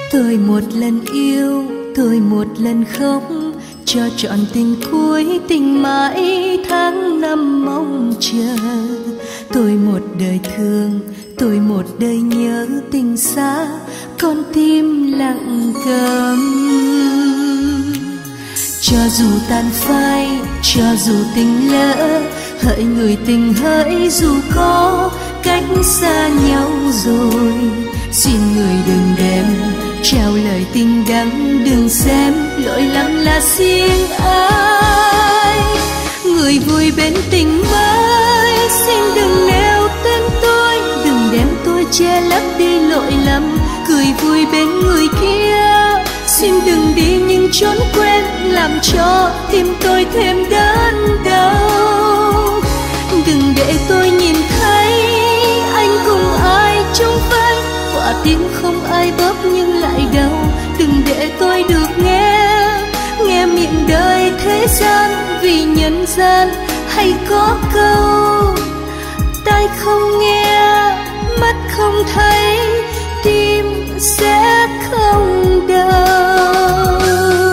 Tôi một lần yêu, tôi một lần khóc, cho trọn tình cuối tình mãi tháng năm mong chờ. Tôi một đời thương, tôi một đời nhớ tình xa, con tim lặng câm. Cho dù tàn phai, cho dù tình lỡ, hỡi người tình hỡi dù có cách xa nhau rồi, xin người đừng đem trao lời tình đắng, đừng xem lỗi lầm là riêng ai. Người vui bên tình mới, xin đừng nêu tên tôi, đừng đem tôi che lấp đi lỗi lầm. Cười vui bên người kia, xin đừng đi nhưng trốn quên, làm cho tim tôi thêm đớn đau. Đừng để tôi nhìn thấy anh cùng ai chung vây, quả tim không ai bóp nhưng lại đau. Đừng để tôi được nghe miệng đời thế gian, vì nhân gian hay có câu tai không nghe, mắt không thấy, tim sẽ không đau.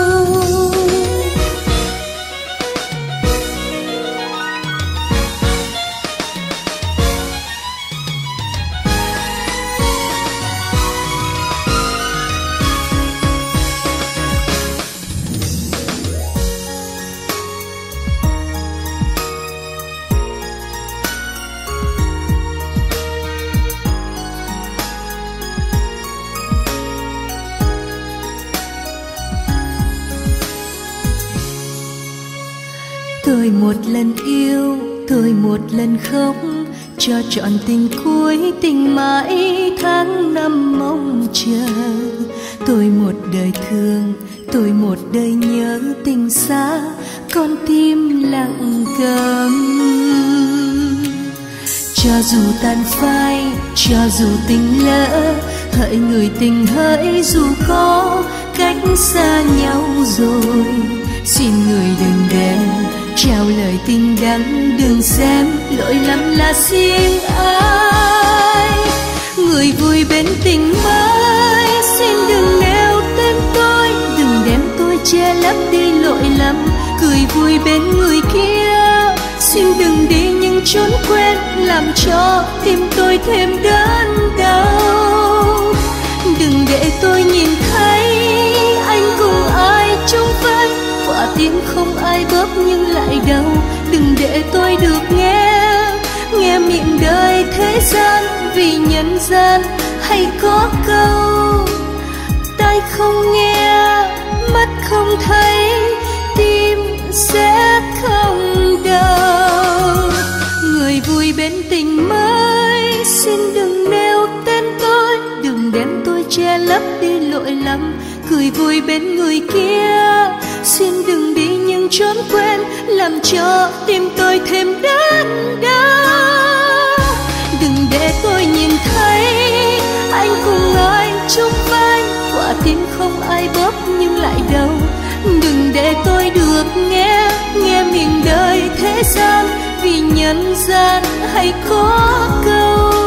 Tôi một lần yêu, tôi một lần khóc, cho trọn tình cuối tình mãi tháng năm mong chờ. Tôi một đời thương, tôi một đời nhớ tình xa, con tim lặng câm. Cho dù tàn phai, cho dù tình lỡ, hỡi người tình hỡi dù có cách xa nhau rồi, xin người đừng đem trao lời tình đắng, đừng xem lỗi lầm là riêng ai. Người vui bên tình mới, xin đừng nêu tên tôi, đừng đem tôi che lấp đi lỗi lầm. Cười vui bên người kia, xin đừng đi nhưng trốn quên, làm cho tim tôi thêm đớn đau. Đừng để tôi nhìn thấy anh cùng ai chung vây, quả tim không ai bóp nhưng lại đau. Đừng để tôi được nghe miệng đời thế gian, vì nhân gian hay có câu tai không nghe, mắt không thấy, tim sẽ không đau. Người vui bên tình mới, xin đừng nêu tên tôi, đừng đem tôi che lấp đi lỗi lầm. Cười vui bên người kia, xin đừng đi nhưng trốn quên, làm cho tim tôi thêm đớn đau. Đừng để tôi nhìn thấy anh cùng ai chung vai, quả tim không ai bóp nhưng lại đau. Đừng để tôi được nghe miệng đời thế gian, vì nhân gian hay có câu